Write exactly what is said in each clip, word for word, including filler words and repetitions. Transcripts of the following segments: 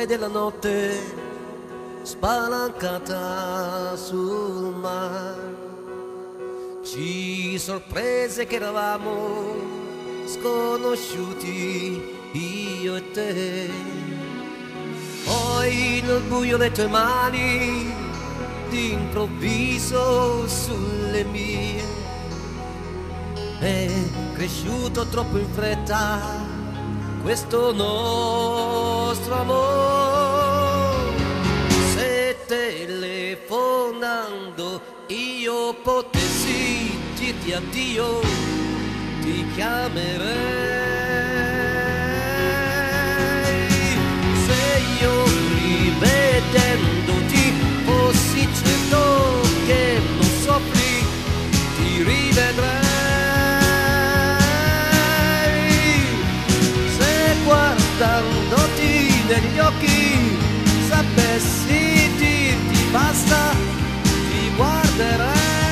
luce della notte spalancata sul mare ci sorprese che eravamo sconosciuti io e te. Poi nel buio le tue mani d'improvviso sulle mie, è cresciuto troppo in fretta questo nostro amore. Se telefonando io potessi dirti addio, ti chiamerei. Se io rivedendoti fossi certo che non soffri, ti rivedrei. Se guardandoti negli occhi sapessi dirti basta, ti guarderei.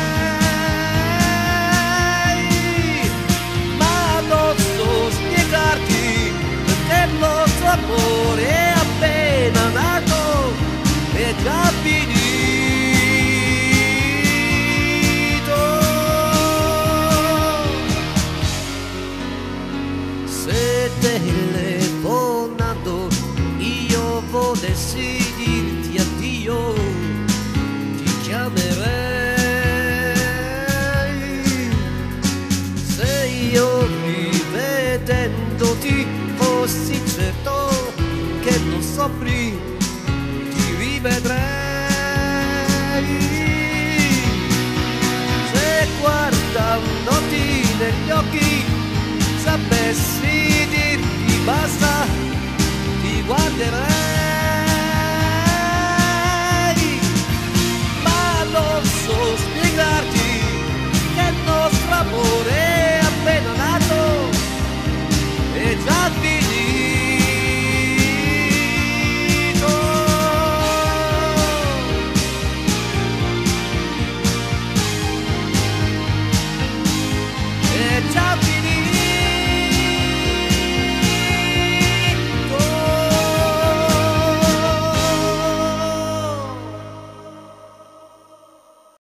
L'amore è appena nato, è già finito. Se telefonando io volessi dirti addio, ti chiamerei. Se io rivedendoti fossi certo che non soffri, ti rivedrei. Se guardandoti negli occhi sapessi dirti basta, ti guarderei.